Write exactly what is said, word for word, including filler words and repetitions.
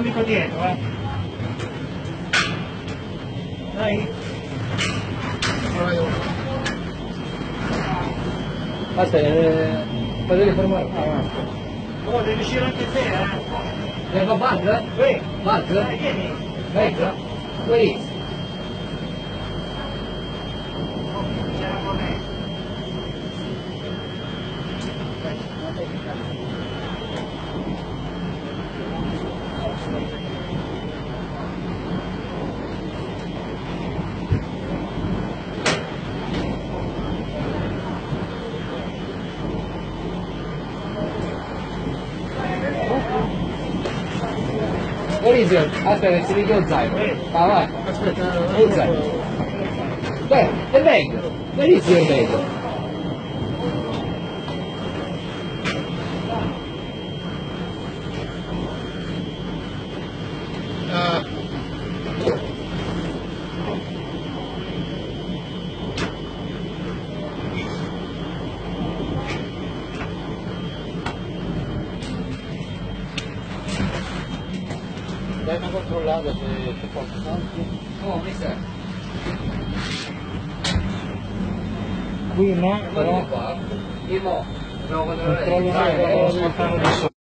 amico dietro, eh. Dai. Basta, eh, potevi fermare. Oh, devi uscire anche te, eh. Devo battere? Qui. Battere? Dai, vieni. Venga. Qui. C'era con me. Maurizio, aspetta, si richiede lo zaino. Va, vai. Aspetta, Lo zaino. Beh, è meglio. Maurizio è meglio. Ah. Dai una controllata se, se posso. No, mi serve. Qui no, però Io no. Devo controllo controllare. solo, devo smontare da solo.